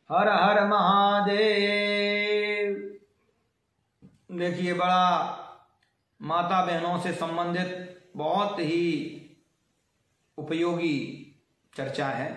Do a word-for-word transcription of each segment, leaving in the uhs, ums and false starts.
हर हर महादेव। देखिए, बड़ा माता बहनों से संबंधित बहुत ही उपयोगी चर्चा है।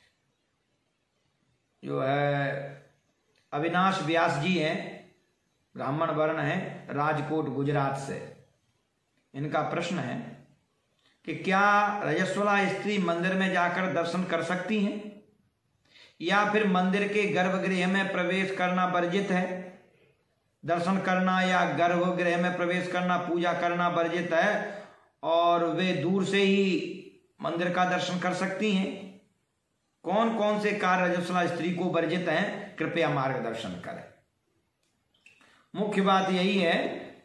जो है अविनाश व्यास जी हैं, ब्राह्मण वर्ण है, राजकोट गुजरात से। इनका प्रश्न है कि क्या रजस्वला स्त्री मंदिर में जाकर दर्शन कर सकती हैं या फिर मंदिर के गर्भगृह में प्रवेश करना वर्जित है? दर्शन करना या गर्भगृह में प्रवेश करना, पूजा करना वर्जित है और वे दूर से ही मंदिर का दर्शन कर सकती हैं। कौन कौन से कार्य रजस्वला स्त्री को वर्जित हैं, कृपया मार्गदर्शन करें। मुख्य बात यही है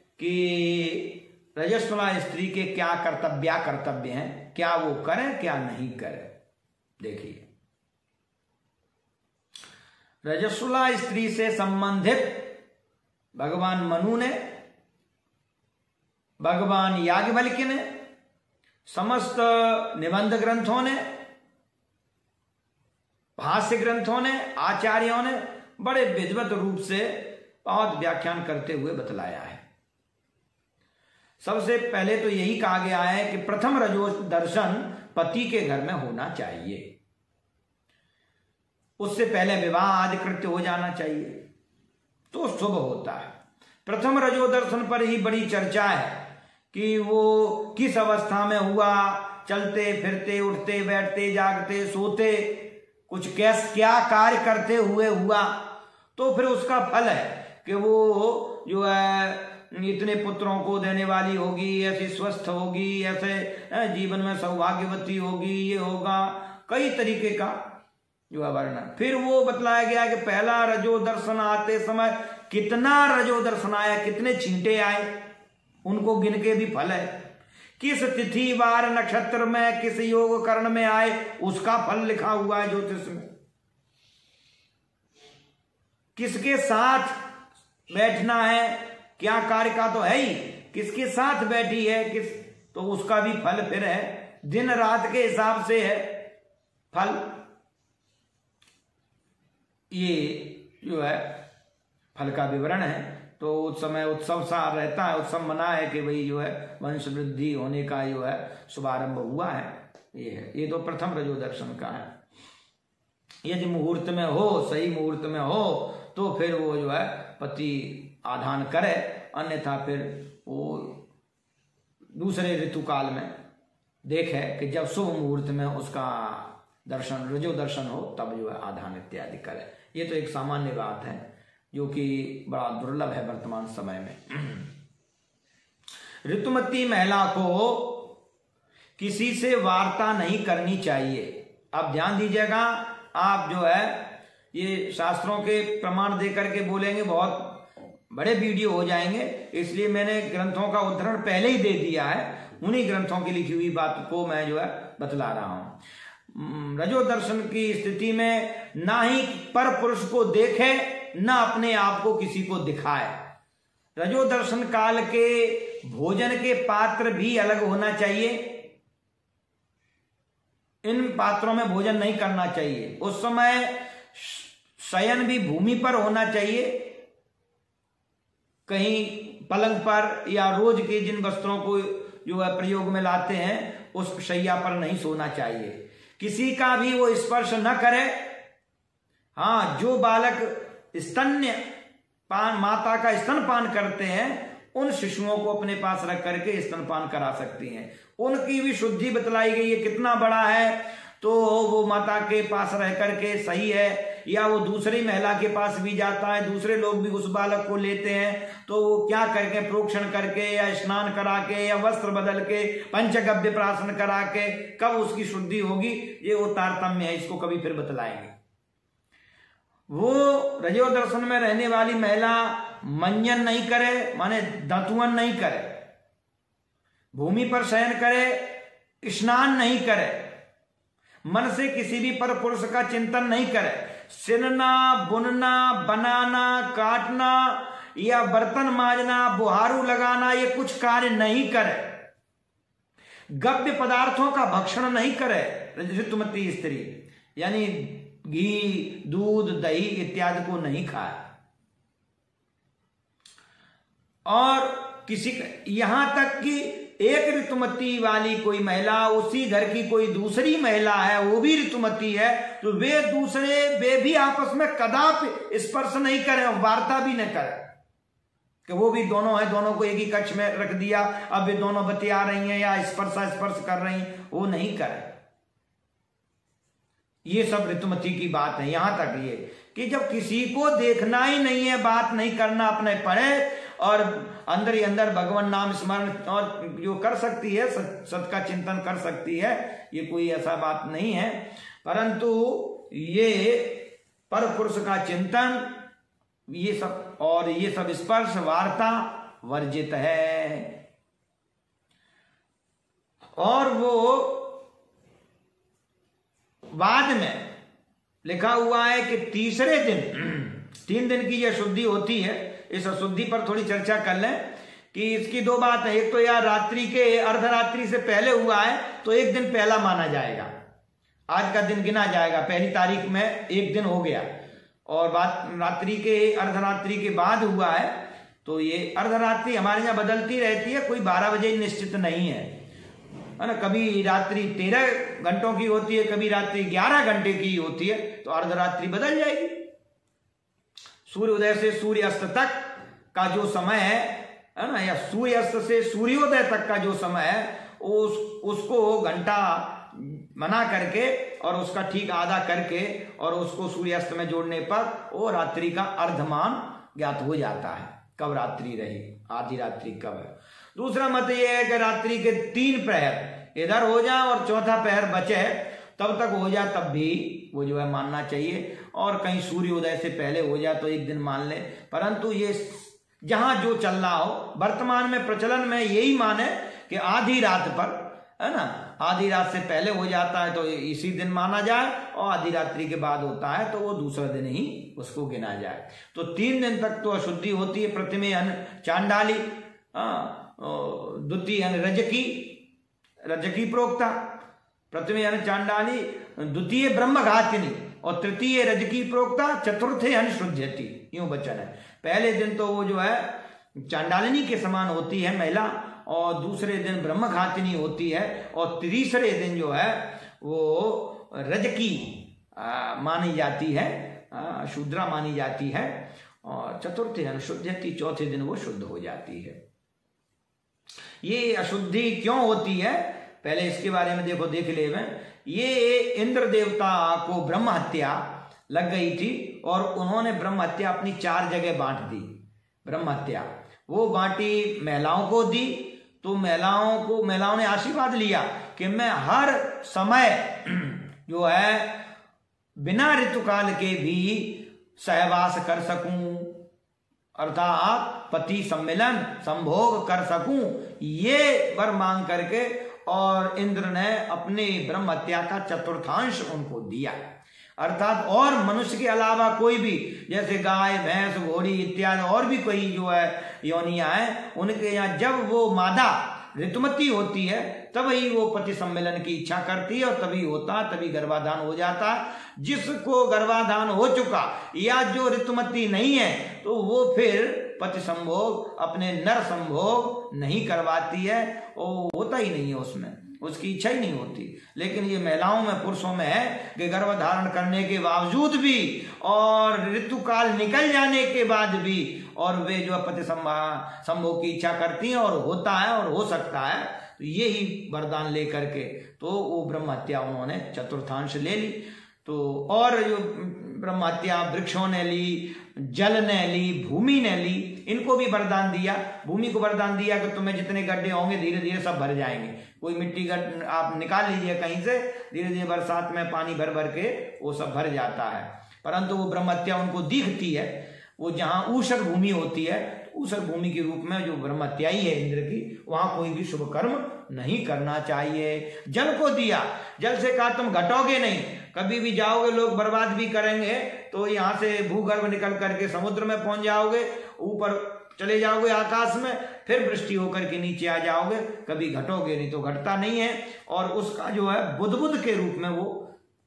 कि रजस्वला स्त्री के क्या कर्तव्य कर्तव्य हैं, क्या वो करें क्या नहीं करें। देखिए, रजस्वला स्त्री से संबंधित भगवान मनु ने, भगवान याज्ञवल्क्य ने, समस्त निबंध ग्रंथों ने, भाष्य ग्रंथों ने, आचार्यों ने बड़े विधिवत रूप से बहुत व्याख्यान करते हुए बतलाया है। सबसे पहले तो यही कहा गया है कि प्रथम रजो दर्शन पति के घर में होना चाहिए, उससे पहले विवाह आदि कृत्य हो जाना चाहिए तो शुभ होता है। प्रथम रजो दर्शन पर ही बड़ी चर्चा है कि वो किस अवस्था में हुआ, चलते फिरते, उठते बैठते, जागते सोते, कुछ कैस क्या कार्य करते हुए हुआ, तो फिर उसका फल है कि वो जो है इतने पुत्रों को देने वाली होगी, ऐसी स्वस्थ होगी, ऐसे जीवन में सौभाग्यवती होगी, ये होगा, कई तरीके का जो है वर्णन। फिर वो बतलाया गया कि पहला रजो दर्शन आते समय कितना रजो दर्शन आया, कितने छींटे आए, उनको गिन के भी फल है। किस तिथि वार नक्षत्र में किस योग करण में आए, उसका फल लिखा हुआ है ज्योतिष में। किसके साथ बैठना है, क्या कार्य का तो है ही, किसके साथ बैठी है किस, तो उसका भी फल फिर है, दिन रात के हिसाब से है फल। ये जो है फल का विवरण है। तो उस समय उत्सव सा रहता है, उत्सव मना है कि भाई जो है वंश वृद्धि होने का जो है शुभारंभ हुआ है। ये है, ये तो प्रथम रजो दर्शन का है। यदि मुहूर्त में हो, सही मुहूर्त में हो, तो फिर वो जो है पति आधान करे, अन्यथा फिर वो दूसरे ऋतुकाल में देखे कि जब शुभ मुहूर्त में उसका दर्शन, रजो दर्शन हो, तब जो है आधान इत्यादि करे। ये तो एक सामान्य बात है जो कि बड़ा दुर्लभ है वर्तमान समय में। ऋतुमती महिला को किसी से वार्ता नहीं करनी चाहिए। आप ध्यान दीजिएगा, आप जो है ये शास्त्रों के प्रमाण दे करके बोलेंगे, बहुत बड़े वीडियो हो जाएंगे, इसलिए मैंने ग्रंथों का उद्धरण पहले ही दे दिया है। उन्हीं ग्रंथों की लिखी हुई बात को मैं जो है बतला रहा हूं। रजो दर्शन की स्थिति में ना ही पर पुरुष को देखे, ना अपने आप को किसी को दिखाए। रजो दर्शन काल के भोजन के पात्र भी अलग होना चाहिए। इन पात्रों में भोजन नहीं करना चाहिए। उस समय शयन भी भूमि पर होना चाहिए, कहीं पलंग पर, या रोज के जिन वस्त्रों को जो है प्रयोग में लाते हैं उस शैया पर नहीं सोना चाहिए। किसी का भी वो स्पर्श न करे। हाँ, जो बालक स्तन्य पान, माता का स्तनपान करते हैं, उन शिशुओं को अपने पास रख करके स्तनपान करा सकती हैं। उनकी भी शुद्धि बतलाई गई है, कितना बड़ा है तो वो माता के पास रह करके सही है, या वो दूसरी महिला के पास भी जाता है, दूसरे लोग भी उस बालक को लेते हैं, तो वो क्या करके, प्रोक्षण करके या स्नान करा के या वस्त्र बदल के पंचगव्य प्राशन करा के कब उसकी शुद्धि होगी, ये वो तारतम्य है, इसको कभी फिर बतलाएंगे। वो रजो दर्शन में रहने वाली महिला मंजन नहीं करे, माने दातुअन नहीं करे, भूमि पर शयन करे, स्नान नहीं करे, मन से किसी भी पर पुरुष का चिंतन नहीं करे, सिनना, बुनना, बनाना, काटना या बर्तन मांजना, बुहारू लगाना, ये कुछ कार्य नहीं करे, गव्य पदार्थों का भक्षण नहीं करे। ऋतुमती स्त्री यानी घी, दूध, दही इत्यादि को नहीं खाए। और किसी यहां तक कि एक ऋतुमती वाली कोई महिला, उसी घर की कोई दूसरी महिला है, वो भी ऋतुमती है, तो वे दूसरे वे भी आपस में कदापि स्पर्श नहीं करें, वार्ता भी न करें कि वो भी दोनों है, दोनों को एक ही कक्ष में रख दिया, अब वे दोनों बतिया रही हैं या स्पर्शा स्पर्श कर रही हैं, वो नहीं करें। ये सब ऋतुमती की बात है। यहां तक ये कि जब किसी को देखना ही नहीं है, बात नहीं करना, अपने पढ़े और अंदर ही अंदर भगवान नाम स्मरण और जो कर सकती है, सत, सत का चिंतन कर सकती है, ये कोई ऐसा बात नहीं है। परंतु ये पर पुरुष का चिंतन, ये सब और ये सब स्पर्श वार्ता वर्जित है। और वो बाद में लिखा हुआ है कि तीसरे दिन, तीन दिन की यह शुद्धि होती है। इस अशुद्धि पर थोड़ी चर्चा कर लें कि इसकी दो बात है। एक तो यार रात्रि के अर्धरात्रि से पहले हुआ है तो एक दिन पहला माना जाएगा, आज का दिन गिना जाएगा, पहली तारीख में एक दिन हो गया। और बात रात्रि के अर्धरात्रि के बाद हुआ है तो ये अर्धरात्रि हमारे यहाँ बदलती रहती है, कोई बारह बजे निश्चित नहीं है, है ना। कभी रात्रि तेरह घंटों की होती है, कभी रात्रि ग्यारह घंटे की होती है, तो अर्धरात्रि बदल जाएगी। सूर्योदय से सूर्यास्त तक का जो समय है है ना, या सूर्यास्त से सूर्योदय तक का जो समय है, उस उसको घंटा मना करके और उसका ठीक आधा करके और उसको सूर्यास्त में जोड़ने पर वो रात्रि का अर्धमान ज्ञात हो जाता है, कब रात्रि रही, आधी रात्रि कब है। दूसरा मत ये है कि रात्रि के तीन प्रहर इधर हो जाए और चौथा प्रहर बचे तब तक हो जाए, तब भी वो जो है मानना चाहिए। और कहीं सूर्योदय से पहले हो जाए तो एक दिन मान ले। परंतु ये जहां जो चल रहा हो, वर्तमान में प्रचलन में यही माने कि आधी रात पर, है ना, आधी रात से पहले हो जाता है तो इसी दिन माना जाए, और आधी रात्रि के बाद होता है तो वो दूसरा दिन ही उसको गिना जाए। तो तीन दिन तक तो अशुद्धि होती है। प्रथमे अन चांडाली, द्वितीय अन रजकी, रजकी प्रोक्ता, प्रथमे अन चांडाली, द्वितीय ब्रह्मघातिनी और तृतीय रजकी प्रोक्ता, चतुर्थे अन शुद्ध्यति, यूं वचन है। पहले दिन तो वो जो है चांडालिनी के समान होती है महिला, और दूसरे दिन ब्रह्मघातिनी होती है, और तीसरे दिन जो है वो रजकी आ, मानी जाती है, आ, शूद्रा मानी जाती है, और चतुर्थे अन शुद्ध्यति, चौथे दिन वो शुद्ध हो जाती है। ये अशुद्धि क्यों होती है, पहले इसके बारे में देखो, देख ले। ये इंद्र देवता को ब्रह्म हत्या लग गई थी और उन्होंने ब्रह्म हत्या अपनी चार जगह बांट दी। ब्रह्म हत्या वो बांटी, महिलाओं को दी, तो महिलाओं को महिलाओं ने आशीर्वाद लिया कि मैं हर समय जो है बिना ऋतुकाल के भी सहवास कर सकूं, अर्थात पति सम्मिलन संभोग कर सकूं, ये वर मांग करके और इंद्र ने अपने ब्रह्म हत्या का चतुर्थांश उनको दिया। अर्थात और मनुष्य के अलावा कोई भी, जैसे गाय, भैंस, घोड़ी इत्यादि और भी कोई जो है योनियां हैं, उनके यहाँ जब वो मादा ऋतुमती होती है तभी वो पति सम्मेलन की इच्छा करती है और तभी होता, तभी गर्भाधान हो जाता है। जिसको गर्भाधान हो चुका या जो ऋतुमती नहीं है तो वो फिर पति संभोग, अपने नर संभोग नहीं करवाती है, वो होता ही नहीं है, उसमें उसकी इच्छा ही नहीं होती। लेकिन ये महिलाओं में, पुरुषों में है कि गर्भधारण करने के बावजूद भी और ऋतुकाल निकल जाने के बाद भी और वे जो पति संभोग की इच्छा करती हैं और होता है और हो सकता है, तो यही वरदान लेकर के तो वो ब्रह्म हत्या उन्होंने चतुर्थांश ले ली। तो और जो ब्रह्म हत्या वृक्षों ने ली, जल ने ली, भूमि ने ली, इनको भी वरदान दिया। भूमि को वरदान दिया कि तुम्हें जितने गड्ढे होंगे धीरे धीरे सब भर जाएंगे। कोई मिट्टी गड्ढ आप निकाल लीजिए कहीं से, धीरे धीरे बरसात में पानी भर भर के वो सब भर जाता है। परंतु वो ब्रह्म हत्या उनको दिखती है, वो जहां ऊषर भूमि होती है, ऊषर भूमि के रूप में जो ब्रह्म हत्याई है इंद्र की, वहां कोई भी शुभ कर्म नहीं करना चाहिए। जल को दिया, जल से कहा तुम घटोगे नहीं, कभी भी जाओगे लोग बर्बाद भी करेंगे, तो यहाँ से भूगर्भ निकल करके समुद्र में पहुंच जाओगे, ऊपर चले जाओगे आकाश में, फिर वृष्टि होकर के नीचे आ जाओगे, कभी घटोगे नहीं। तो घटता नहीं है और उसका जो है बुद्ध बुद्ध के रूप में वो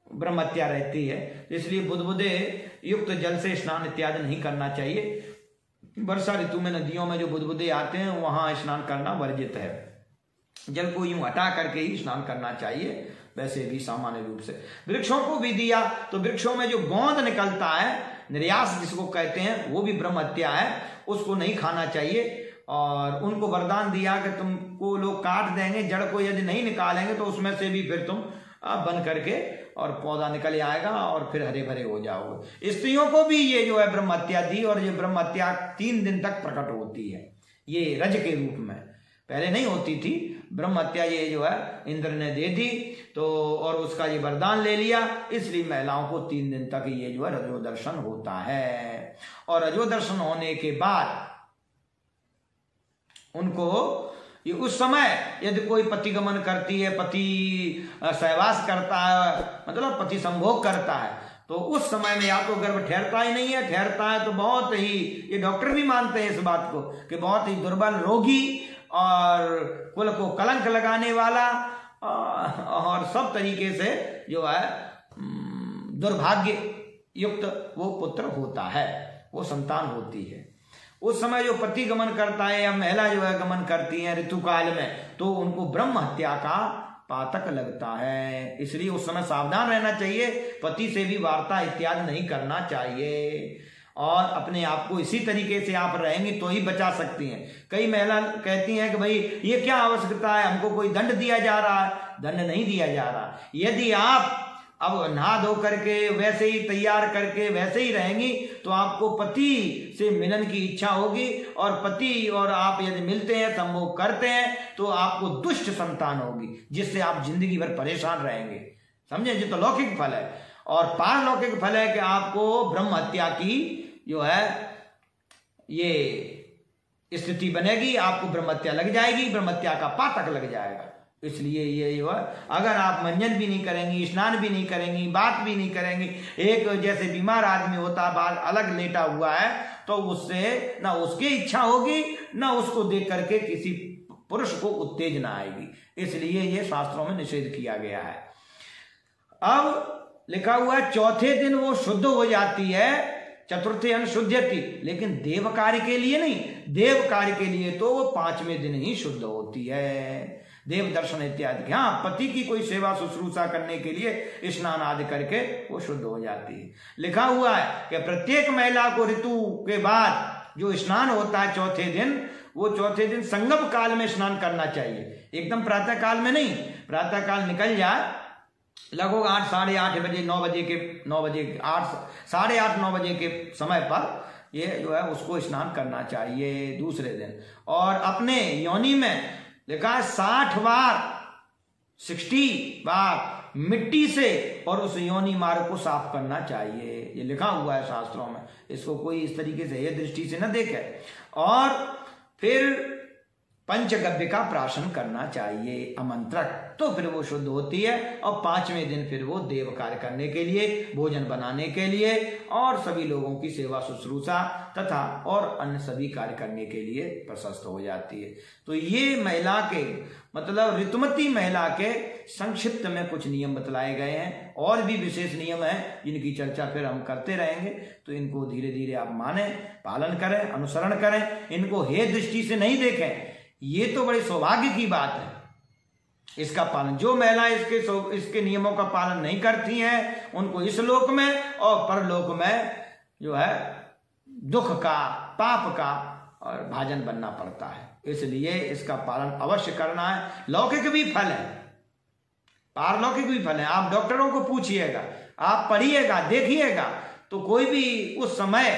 ब्रह्म हत्या रहती है। इसलिए बुदबुदे युक्त जल से स्नान इत्यादि नहीं करना चाहिए। वर्षा ऋतु में नदियों में जो बुदबुदे आते हैं वहां स्नान करना वर्जित है। जल को यूं हटा करके ही स्नान करना चाहिए। वैसे भी सामान्य रूप से वृक्षों को भी दिया तो वृक्षों में जो गोंद निकलता है, निर्यास जिसको कहते हैं, वो भी ब्रह्म हत्या है, उसको नहीं खाना चाहिए। और उनको वरदान दिया कि तुमको लोग काट देंगे, जड़ को यदि नहीं निकालेंगे तो उसमें से भी फिर तुम बन करके और पौधा निकल आएगा और फिर हरे भरे हो जाओगे। स्त्रियों को भी ये जो है ब्रह्म हत्या दी, और ये ब्रह्म हत्या तीन दिन तक प्रकट होती है, ये रज के रूप में, पहले नहीं होती थी। ब्रह्म हत्या ये जो है इंद्र ने दे दी तो, और उसका ये वरदान ले लिया, इसलिए महिलाओं को तीन दिन तक ये जो है रजो दर्शन होता है। और रजो दर्शन होने के बाद उनको ये उस समय यदि कोई पति गमन करती है, पति सहवास करता है, मतलब पति संभोग करता है, तो उस समय में या तो गर्भ ठहरता ही नहीं है, ठहरता है तो बहुत ही, ये डॉक्टर भी मानते हैं इस बात को कि बहुत ही दुर्बल रोगी और कुल को कलंक लगाने वाला और सब तरीके से जो है दुर्भाग्य युक्त वो पुत्र होता है, वो संतान होती है। उस समय जो पति गमन करता है या महिला जो है गमन करती है ऋतुकाल में, तो उनको ब्रह्म हत्या का पातक लगता है। इसलिए उस समय सावधान रहना चाहिए, पति से भी वार्ता इत्यादि नहीं करना चाहिए, और अपने आप को इसी तरीके से आप रहेंगी तो ही बचा सकती हैं। कई महिला कहती हैं कि भाई ये क्या आवश्यकता है, हमको कोई दंड दिया जा रहा है। दंड नहीं दिया जा रहा। यदि आप अब नहा धो करके वैसे ही तैयार करके वैसे ही रहेंगी तो आपको पति से मिलन की इच्छा होगी, और पति और आप यदि मिलते हैं, संभोग करते हैं, तो आपको दुष्ट संतान होगी, जिससे आप जिंदगी भर परेशान रहेंगे। समझे? ये तो लौकिक फल है। और पारलौकिक फल है कि आपको ब्रह्म हत्या की जो है ये स्थिति बनेगी, आपको ब्रह्म हत्या लग जाएगी, ब्रह्म हत्या का पातक लग जाएगा। इसलिए ये जो है, अगर आप मंजन भी नहीं करेंगी, स्नान भी नहीं करेंगी, बात भी नहीं करेंगी, एक जैसे बीमार आदमी होता है बाल अलग लेटा हुआ है, तो उससे ना उसकी इच्छा होगी ना उसको देख करके किसी पुरुष को उत्तेजना आएगी। इसलिए ये शास्त्रों में निषेध किया गया है। अब लिखा हुआ है चौथे दिन वो शुद्ध हो जाती है, चतुर्थी अनुशुद्ध्यति, लेकिन देव कार्य के लिए नहीं। देव कार्य के लिए तो वो पांचवें दिन ही शुद्ध होती है, देव दर्शन इत्यादि। हाँ, पति की कोई सेवा शुश्रूषा करने के लिए स्नान आदि करके वो शुद्ध हो जाती है। लिखा हुआ है कि प्रत्येक महिला को ऋतु के बाद जो स्नान होता है चौथे दिन, वो चौथे दिन संगम काल में स्नान करना चाहिए, एकदम प्रातः काल में नहीं। प्रातः काल निकल जाए लगभग आठ साढ़े आठ बजे नौ बजे के नौ बजे आठ साढ़े आठ नौ बजे के समय पर ये जो है उसको स्नान करना चाहिए दूसरे दिन। और अपने योनि में लिखा है साठ बार सिक्सटी बार मिट्टी से और उस योनि मार्ग को साफ करना चाहिए, ये लिखा हुआ है शास्त्रों में। इसको कोई इस तरीके से ये दृष्टि से न देखे। और फिर पंचगव्य का प्राशन करना चाहिए, अमंत्रक, तो फिर वो शुद्ध होती है। और पांचवें दिन फिर वो देव कार्य करने के लिए, भोजन बनाने के लिए और सभी लोगों की सेवा शुश्रूषा तथा और अन्य सभी कार्य करने के लिए प्रशस्त हो जाती है। तो ये महिला के मतलब ऋतुमती महिला के संक्षिप्त में कुछ नियम बतलाए गए हैं। और भी विशेष नियम हैं जिनकी चर्चा फिर हम करते रहेंगे, तो इनको धीरे धीरे आप माने, पालन करें, अनुसरण करें, इनको हे दृष्टि से नहीं देखें। ये तो बड़े सौभाग्य की बात है इसका पालन। जो महिला इसके इसके नियमों का पालन नहीं करती हैं, उनको इस लोक में और परलोक में जो है दुख का, पाप का और भाजन बनना पड़ता है। इसलिए इसका पालन अवश्य करना है। लौकिक भी फल है, पारलौकिक भी फल है। आप डॉक्टरों को पूछिएगा, आप पढ़िएगा, देखिएगा, तो कोई भी उस समय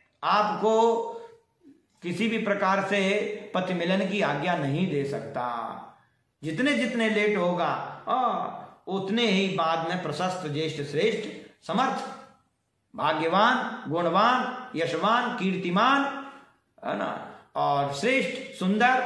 आपको किसी भी प्रकार से पति मिलन की आज्ञा नहीं दे सकता। जितने जितने लेट होगा आ, उतने ही बाद में प्रशस्त, ज्येष्ठ, श्रेष्ठ, समर्थ, भाग्यवान, गुणवान, यशवान, कीर्तिमान, है ना, और श्रेष्ठ, सुंदर,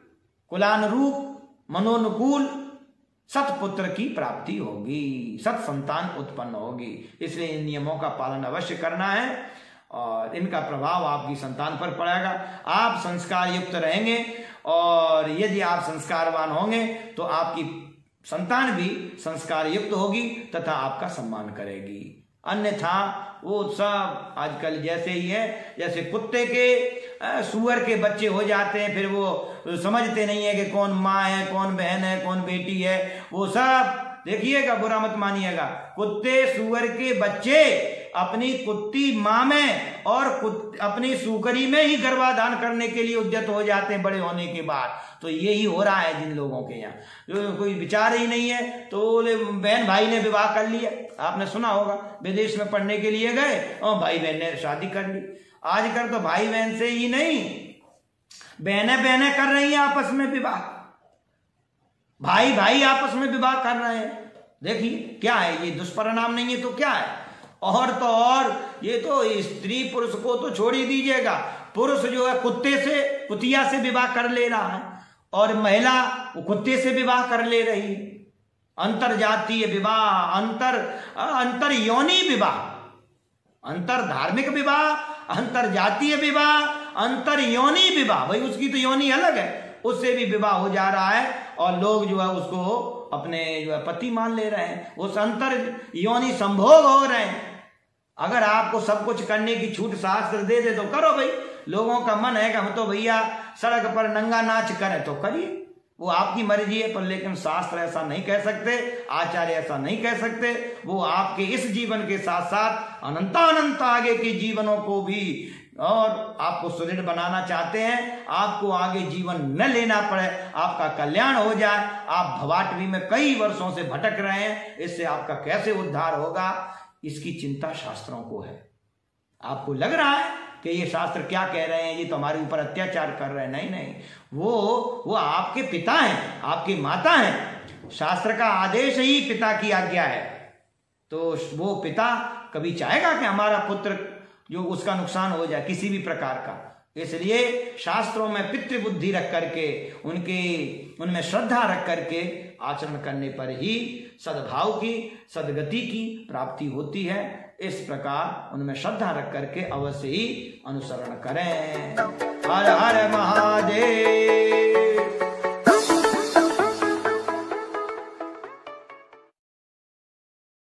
कुलानुरूप, मनोनुकूल सतपुत्र की प्राप्ति होगी, सत संतान उत्पन्न होगी। इसलिए इन नियमों का पालन अवश्य करना है और इनका प्रभाव आपकी संतान पर पड़ेगा। आप संस्कार युक्त रहेंगे और यदि आप संस्कारवान होंगे तो आपकी संतान भी संस्कार युक्त होगी तथा आपका सम्मान करेगी। अन्यथा वो सब आजकल जैसे ही है, जैसे कुत्ते के सुअर के बच्चे हो जाते हैं, फिर वो समझते नहीं है कि कौन माँ है, कौन बहन है, कौन बेटी है। वो सब देखिएगा, बुरा मत मानिएगा, कुत्ते सुअर के बच्चे अपनी कुत्ती माँ में और अपनी सूकरी में ही गर्भाधान करने के लिए उद्यत हो जाते हैं बड़े होने के बाद। तो यही हो रहा है जिन लोगों के यहाँ, जो कोई विचार ही नहीं है। तो बहन भाई ने विवाह कर लिया, आपने सुना होगा, विदेश में पढ़ने के लिए गए और भाई बहन ने शादी कर ली। आजकल तो भाई बहन से ही नहीं, बहनें बहनें कर रही हैं आपस में विवाह, भाई भाई आपस में विवाह कर रहे हैं। देखिए क्या है ये, दुष्परिणाम नहीं है तो क्या है। और तो और ये तो स्त्री पुरुष को तो छोड़ ही दीजिएगा, पुरुष जो है कुत्ते से, कुतिया से विवाह कर ले रहा है और महिला वो कुत्ते से विवाह कर ले रही है। अंतर जातीय विवाह, अंतर अंतर योनि विवाह, अंतर धार्मिक विवाह, अंतर जातीय विवाह, अंतर योनि विवाह, भाई उसकी तो योनि अलग है, उससे भी विवाह हो जा रहा है और लोग जो है उसको अपने जो है पति मान ले रहे हैं, उस अंतर योनि संभोग हो रहे हैं। अगर आपको सब कुछ करने की छूट शास्त्र दे दे तो करो भाई, लोगों का मन है कि हम तो भैया सड़क पर नंगा नाच करें तो करिए, वो आपकी मर्जी है। पर लेकिन शास्त्र ऐसा नहीं कह सकते, आचार्य ऐसा नहीं कह सकते। वो आपके इस जीवन के साथ साथ अनंत अनंत आगे के जीवनों को भी और आपको सुदृढ़ बनाना चाहते हैं। आपको आगे जीवन न लेना पड़े, आपका कल्याण हो जाए। आप भवाटवी में कई वर्षों से भटक रहे हैं, इससे आपका कैसे उद्धार होगा, इसकी चिंता शास्त्रों को है। आपको लग रहा है कि ये शास्त्र क्या कह रहे हैं, ये तो हमारे ऊपर अत्याचार कर रहे हैं, नहीं नहीं, वो वो आपके पिता हैं, आपकी माता हैं। शास्त्र का आदेश ही पिता की आज्ञा है। तो वो पिता कभी चाहेगा कि हमारा पुत्र जो उसका नुकसान हो जाए किसी भी प्रकार का। इसलिए शास्त्रों में पितृबुद्धि रख करके, उनके उनमें श्रद्धा रख करके आचरण करने पर ही सद्भाव की, सदगति की प्राप्ति होती है। इस प्रकार उनमें श्रद्धा रख करके अवश्य ही अनुसरण करें। हर हर महादेव।